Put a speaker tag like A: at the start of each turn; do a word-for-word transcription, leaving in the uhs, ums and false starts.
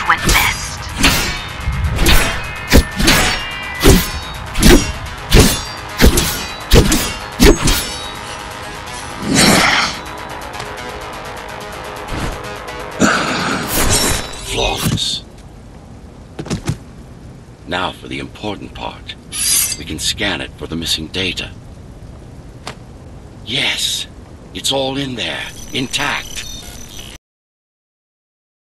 A: went best.
B: Flawless. Now for the important part. We can scan it for the missing data. Yes, it's all in there, intact.